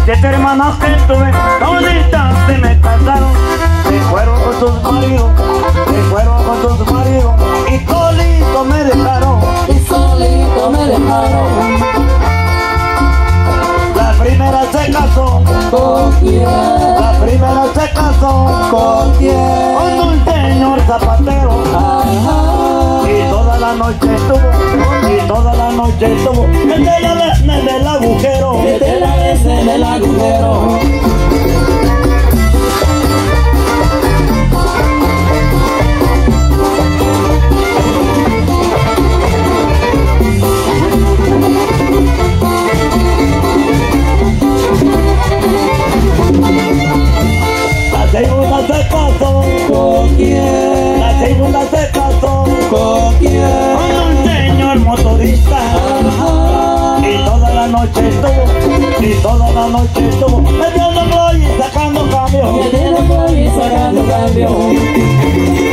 7 hermanas que tuve, toditas se me casaron, se fueron con sus maridos, se fueron con sus maridos, y solito me dejaron, La primera se casó, ¿con quién? la primera se casó, ¿Con quién? con un señor zapatero, Ajá. y toda la noche estuvo, y toda la noche estuvo, desde la vez del agujero. Desde la vez en el agujero. La segunda se casó, ¿Con quién? la segunda se casó, ¿Con quién? con un señor motorista, Ajá. y toda la noche estuvo, y toda la noche estuvo, metiendo gloria y sacando cambio. Metiendo por y sacando cambio.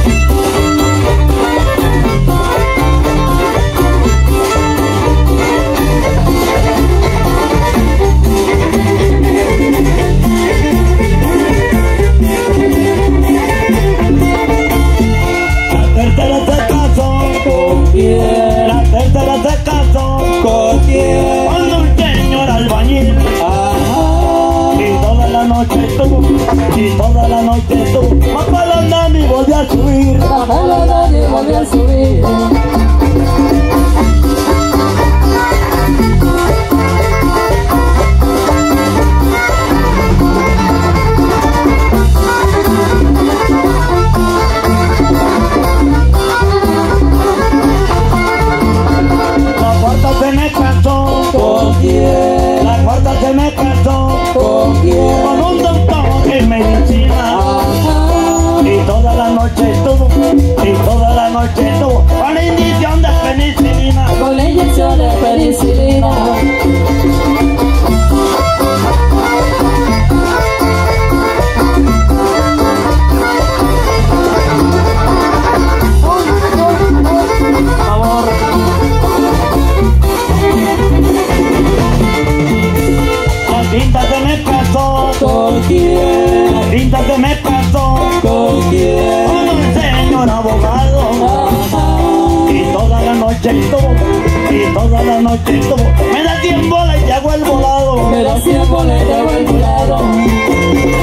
La tercera se casó, ¿Con quién? la tercera se casó, ¿Con quién? con un señor albañil, Ajá. y toda la noche estuvo, y toda la noche estuvo, más para andar y volvió a subir. Bajala nadie volvió a subir. La cuarta se me casó, ¿Con quién? la cuarta se me casó, ¿Con quién? con un doctor en medicina, Ajá. y toda la noche estuvo, y toda la noche estuvo, con la inyección de penicilina. Con la inyección de penicilina. Por favor. La quinta se me casó, ¿Con quién? la quinta se me casó, ¿Con quién? con un señor abogado, Ajá. y toda la noche estuvo, y toda la noche estuvo, me da tiempo y hago el volado. Me da tiempo, le llevo el volado.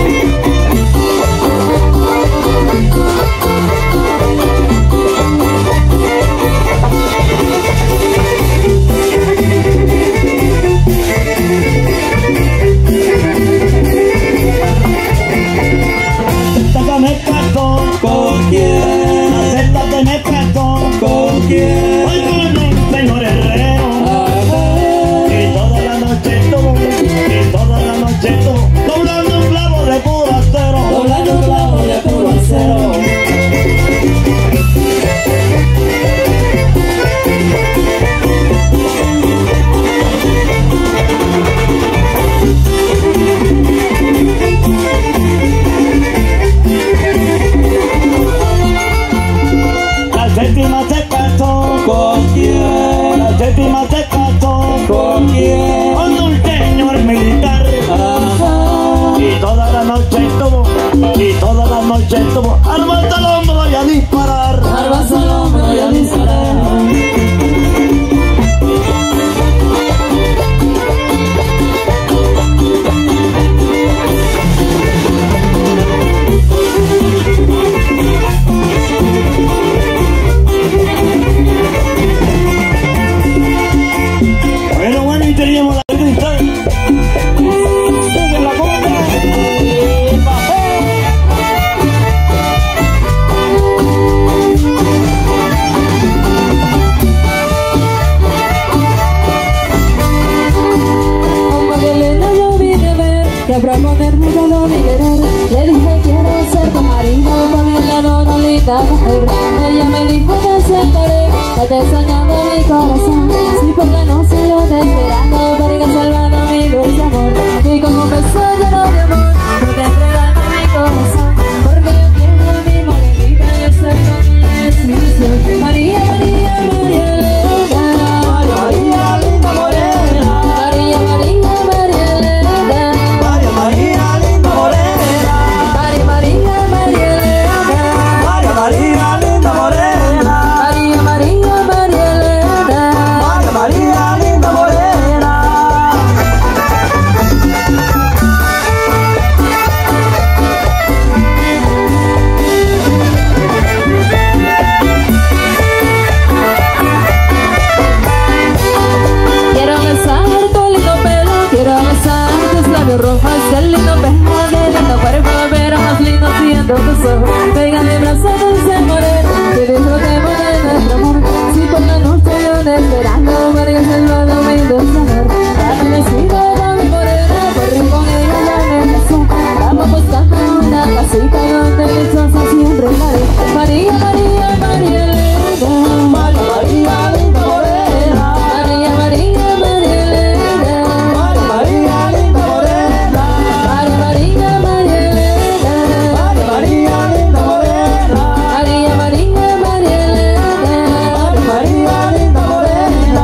Esta que me casó, ¿Con quién? esta que me casó, ¿Con quién? hoy con un señor herrero, Ajá. y toda la noche estuvo, y toda la noche estuvo, doblando un clavo de puro acero. Doblando un clavo de puro acero. La séptima se casó, ¿Con quién? la séptima se casó, ¿Con quién? con un señor militar, Ajá. y toda la noche estuvo, y toda la noche estuvo, armando el hombro y a disparar. Armas al hombro y a disparar. Bueno, y teníamos la cristal. Sigue la conga. Y papel. A Magdalena lo vine a ver, que habrá ponerme yo lo vi querer. Le dije quiero ser tu marido, con mi lado una linda mujer. Ella me dijo te aceptaré, que te extrañando mi corazón. Sí, porque no sé yo te esperando, para ir salvando mi dulce amor. Y como me soy lleno de amor, no te entregando mi corazón. Porque yo quiero a mi morenita, yo sé que mi es mi misión. María, María, María Elena, María, linda morena. María, María, María Elena. tus ojos. Venga mi brazo dulce morena, que disfrutemos de nuestro amor. Si por la noche yo te esperando, María Salvador, mi dulce amor. Dame vestido con mi morena, corrí con ella ya me casé. Vamos buscando una casita donde mi sosa siempre estaré. María, María, María Elena, María, María, linda morena. María, María, María Elena, María, María, linda morena. María, María, María Elena, María, María, linda morena. María, María, María Elena, María, María, linda morena.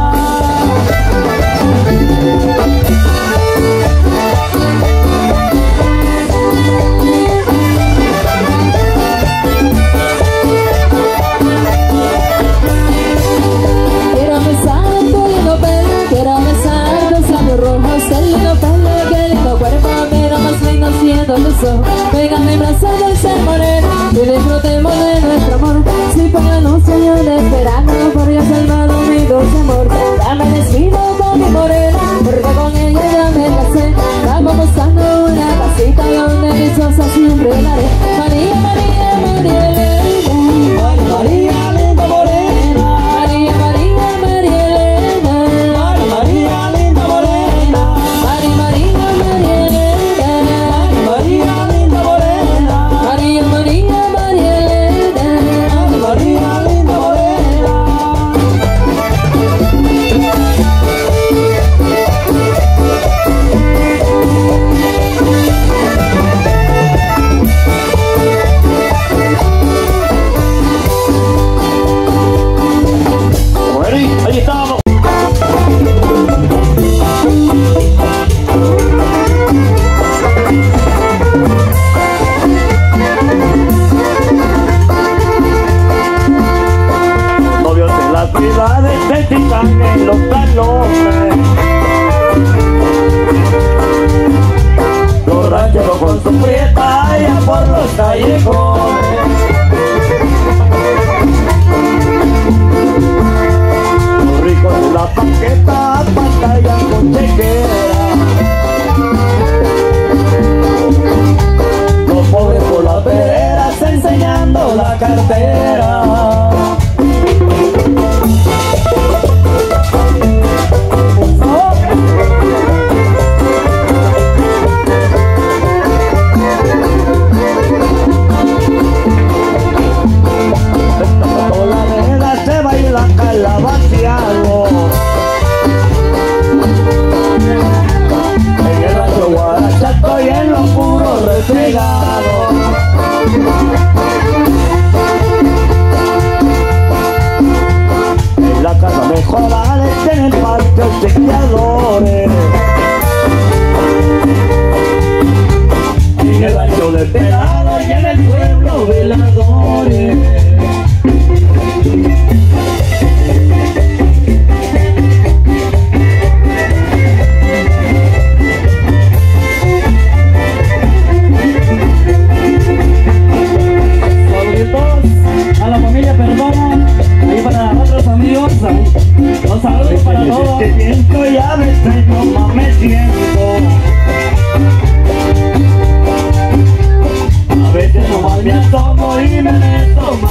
quiero besar tu lindo pelo, quiero besar tus labios rojos, el lindo pelo, qué lindo cuerpo, pero más lindo siendo tus ojos. Venga mi brazo dulce morena, y disfrutemos de nuestro amor. Si por la noche yo te esperando, por Dios salvado mi dulce amor. Dame destino con mi morena, porque con ella ya me casé. Vamos buscando una casita donde mi sosa siempre daré. María, María, María Elena, María, María, linda morena. María, María, María Elena, María, María, linda morena. María, María, María Elena, María, linda morena. María, María, María Elena. María, linda morena. Bueno, ahí estamos. Novios en las ciudades del Titán en los salones. Los rancheros con su prieta allá por los callejones. Los ricos en la banqueta pantallan con chequera. Los pobres por las veredas enseñando la cartera. Toda la vereda se baila calabaceado. En el rancho Guarachato y en los puros restregados. En la casa mejorada en el patio chequeadores. En el rancho del pelado y en el pueblo veladores. Saluditos a la familia Perdona, ahí para otros amigos, los saludos para todos. Te siento y a veces no más me siento. A veces no más me asomo y me meto